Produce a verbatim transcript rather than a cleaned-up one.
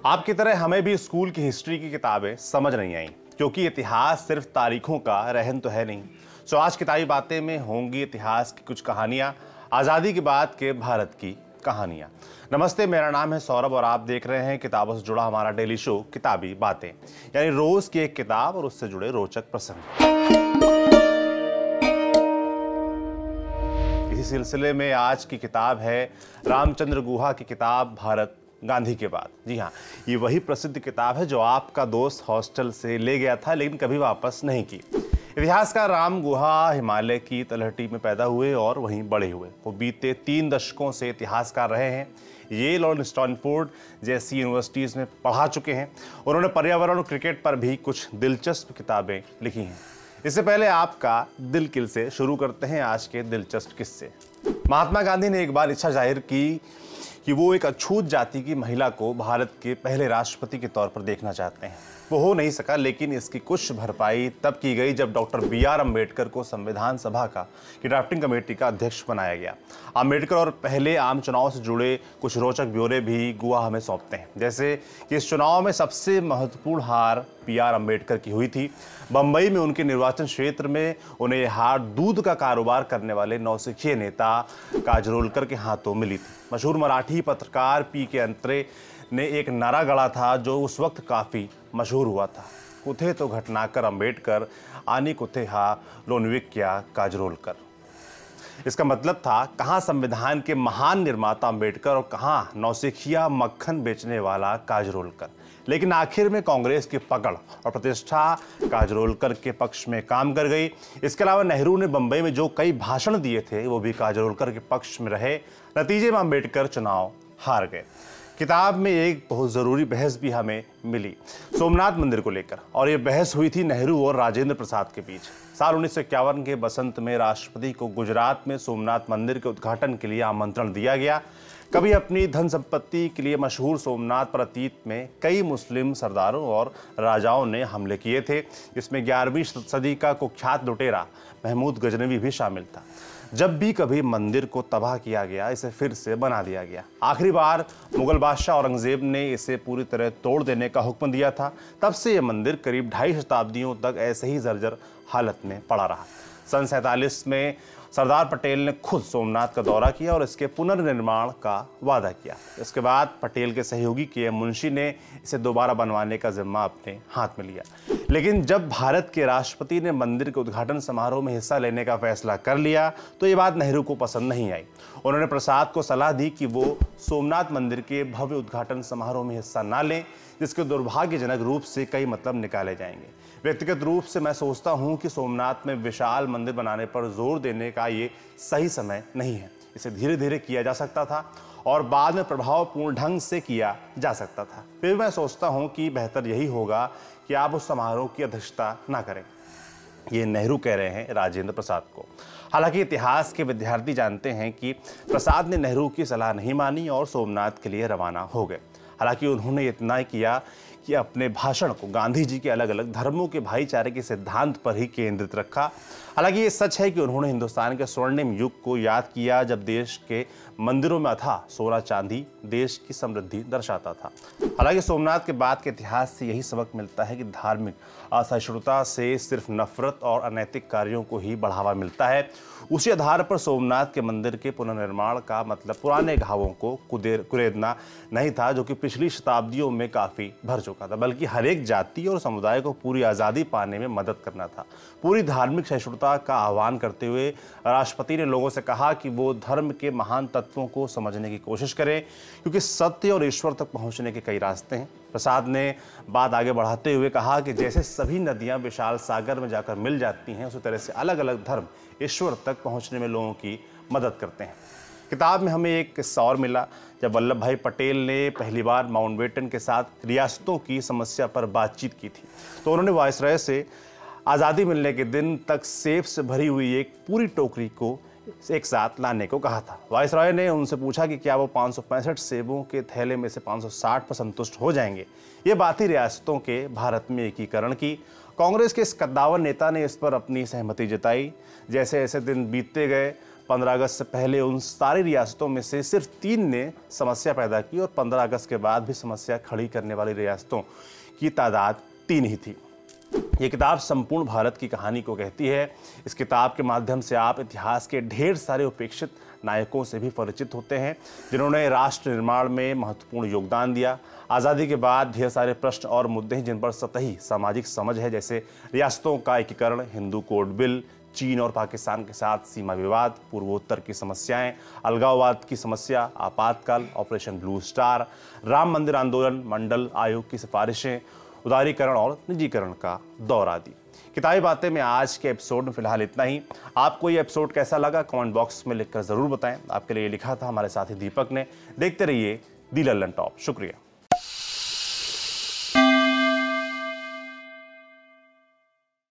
आपकी तरह हमें भी स्कूल की हिस्ट्री की किताबें समझ नहीं आई, क्योंकि इतिहास सिर्फ तारीखों का रहन तो है नहीं। सो आज किताबी बातें में होंगी इतिहास की कुछ कहानियां, आज़ादी के बाद के भारत की कहानियां। नमस्ते, मेरा नाम है सौरभ और आप देख रहे हैं किताबों से जुड़ा हमारा डेली शो किताबी बातें, यानी रोज की एक किताब और उससे जुड़े रोचक प्रसंग। इसी सिलसिले में आज की किताब है रामचंद्र गुहा की किताब भारत गांधी के बाद। जी हाँ, ये वही प्रसिद्ध किताब है जो आपका दोस्त हॉस्टल से ले गया था लेकिन कभी वापस नहीं की। इतिहासकार राम गुहा हिमालय की तलहटी में पैदा हुए और वहीं बड़े हुए। वो बीते तीन दशकों से इतिहासकार रहे हैं। येल और स्टैनफोर्ड जैसी यूनिवर्सिटीज़ में पढ़ा चुके हैं। उन्होंने पर्यावरण और क्रिकेट पर भी कुछ दिलचस्प किताबें लिखी हैं। इससे पहले आपका दिल किल से शुरू करते हैं आज के दिलचस्प किस्से। महात्मा गांधी ने एक बार इच्छा जाहिर की कि वो एक अछूत जाति की महिला को भारत के पहले राष्ट्रपति के तौर पर देखना चाहते हैं। वो हो नहीं सका, लेकिन इसकी कुछ भरपाई तब की गई जब डॉक्टर बी आर अम्बेडकर को संविधान सभा का की ड्राफ्टिंग कमेटी का अध्यक्ष बनाया गया। अम्बेडकर और पहले आम चुनाव से जुड़े कुछ रोचक ब्यौरे भी गुहा हमें सौंपते हैं, जैसे कि इस चुनाव में सबसे महत्वपूर्ण हार बी आर अम्बेडकर की हुई थी। बंबई में उनके निर्वाचन क्षेत्र में उन्हें यह हार दूध का कारोबार करने वाले नौसिखिए नेता काजरोलकर के हाथों मिली थी। मशहूर मराठी पत्रकार पी के अंतरे ने एक नारा गढ़ा था जो उस वक्त काफ़ी मशहूर हुआ था, कुथे तो घटनाकर अम्बेडकर, आनी कुथे हा लोनविक्या काजरोलकर। इसका मतलब था कहाँ संविधान के महान निर्माता अम्बेडकर और कहाँ नौसिखिया मक्खन बेचने वाला काजरोलकर। लेकिन आखिर में कांग्रेस की पकड़ और प्रतिष्ठा काजरोलकर के पक्ष में काम कर गई। इसके अलावा नेहरू ने बंबई में जो कई भाषण दिए थे वो भी काजरोलकर के पक्ष में रहे। नतीजे में अम्बेडकर चुनाव हार गए। किताब में एक बहुत ज़रूरी बहस भी हमें मिली सोमनाथ मंदिर को लेकर, और ये बहस हुई थी नेहरू और राजेंद्र प्रसाद के बीच। साल उन्नीस सौ इक्यावन के बसंत में राष्ट्रपति को गुजरात में सोमनाथ मंदिर के उद्घाटन के लिए आमंत्रण दिया गया। कभी अपनी धन संपत्ति के लिए मशहूर सोमनाथ पर अतीत में कई मुस्लिम सरदारों और राजाओं ने हमले किए थे, जिसमें ग्यारहवीं सदी का कुख्यात लुटेरा महमूद गजनवी भी शामिल था। जब भी कभी मंदिर को तबाह किया गया, इसे फिर से बना दिया गया। आखिरी बार मुगल बादशाह औरंगजेब ने इसे पूरी तरह तोड़ देने का हुक्म दिया था। तब से यह मंदिर करीब ढाई शताब्दियों तक ऐसे ही जर्जर हालत में पड़ा रहा। सन सैंतालीस में सरदार पटेल ने खुद सोमनाथ का दौरा किया और इसके पुनर्निर्माण का वादा किया। इसके बाद पटेल के सहयोगी के एम मुंशी ने इसे दोबारा बनवाने का जिम्मा अपने हाथ में लिया। लेकिन जब भारत के राष्ट्रपति ने मंदिर के उद्घाटन समारोह में हिस्सा लेने का फैसला कर लिया तो ये बात नेहरू को पसंद नहीं आई। उन्होंने प्रसाद को सलाह दी कि वो सोमनाथ मंदिर के भव्य उद्घाटन समारोह में हिस्सा ना लें, जिसके दुर्भाग्यजनक रूप से कई मतलब निकाले जाएंगे। व्यक्तिगत रूप से मैं सोचता हूं कि सोमनाथ में विशाल मंदिर बनाने पर जोर देने का ये सही समय नहीं है। इसे धीरे धीरे किया जा सकता था और बाद में प्रभावपूर्ण ढंग से किया जा सकता था। फिर मैं सोचता हूं कि बेहतर यही होगा कि आप उस समारोह की अध्यक्षता ना करें। ये नेहरू कह रहे हैं राजेंद्र प्रसाद को। हालांकि इतिहास के विद्यार्थी जानते हैं कि प्रसाद ने नेहरू की सलाह नहीं मानी और सोमनाथ के लिए रवाना हो गए। हालांकि उन्होंने इतना किया कि अपने भाषण को गांधी जी के अलग अलग धर्मों के भाईचारे के सिद्धांत पर ही केंद्रित रखा। हालांकि ये सच है कि उन्होंने हिंदुस्तान के स्वर्णिम युग को याद किया जब देश के मंदिरों में अथाह सोना चांदी देश की समृद्धि दर्शाता था। हालांकि सोमनाथ के बाद के इतिहास से यही सबक मिलता है कि धार्मिक असहिष्णुता से सिर्फ नफरत और अनैतिक कार्यों को ही बढ़ावा मिलता है। उसी आधार पर सोमनाथ के मंदिर के पुनर्निर्माण का मतलब पुराने घावों को कुदेर कुरेदना नहीं था, जो कि पिछली शताब्दियों में काफ़ी भर चुका था, बल्कि हर एक जाति और समुदाय को पूरी आज़ादी पाने में मदद करना था। पूरी धार्मिक सहिष्णुता का आह्वान करते हुए राष्ट्रपति ने लोगों से कहा कि वो धर्म के महान तत्वों को समझने की कोशिश करें, क्योंकि सत्य और ईश्वर तक पहुंचने के कई रास्ते हैं। प्रसाद ने बात आगे बढ़ाते हुए कहा कि जैसे सभी नदियां विशाल सागर में जाकर मिल जाती हैं, उसी तरह से अलग अलग धर्म ईश्वर तक पहुंचने में लोगों की मदद करते हैं। किताब में हमें एक किस्सा और मिला जब वल्लभ भाई पटेल ने पहली बार माउंटबेटन के साथ रियासतों की समस्या पर बातचीत की थी। तो उन्होंने वायसराय से आज़ादी मिलने के दिन तक सेब से भरी हुई एक पूरी टोकरी को एक साथ लाने को कहा था। वायसराय ने उनसे पूछा कि क्या वो पाँच सौ पैंसठ सेबों के थैले में से पाँच सौ साठ पर संतुष्ट हो जाएंगे। ये बात ही रियासतों के भारत में एकीकरण की। कांग्रेस के इस कद्दावर नेता ने इस पर अपनी सहमति जताई। जैसे जैसे दिन बीतते गए पंद्रह अगस्त से पहले उन सारी रियासतों में से सिर्फ तीन ने समस्या पैदा की और पंद्रह अगस्त के बाद भी समस्या खड़ी करने वाली रियासतों की तादाद तीन ही थी। ये किताब संपूर्ण भारत की कहानी को कहती है। इस किताब के माध्यम से आप इतिहास के ढेर सारे उपेक्षित नायकों से भी परिचित होते हैं, जिन्होंने राष्ट्र निर्माण में महत्वपूर्ण योगदान दिया। आज़ादी के बाद ढेर सारे प्रश्न और मुद्दे हैं जिन पर सतही सामाजिक समझ है, जैसे रियासतों का एकीकरण, हिंदू कोड बिल, चीन और पाकिस्तान के साथ सीमा विवाद, पूर्वोत्तर की समस्याएं, अलगाववाद की समस्या, आपातकाल, ऑपरेशन ब्लू स्टार, राम मंदिर आंदोलन, मंडल आयोग की सिफारिशें, उदारीकरण और निजीकरण का दौर आदि। किताबी बातें में आज के एपिसोड में फिलहाल इतना ही। आपको ये एपिसोड कैसा लगा कमेंट बॉक्स में लिखकर जरूर बताएं। आपके लिए लिखा था हमारे साथी दीपक ने। देखते रहिए दी लल्लन टॉप। शुक्रिया।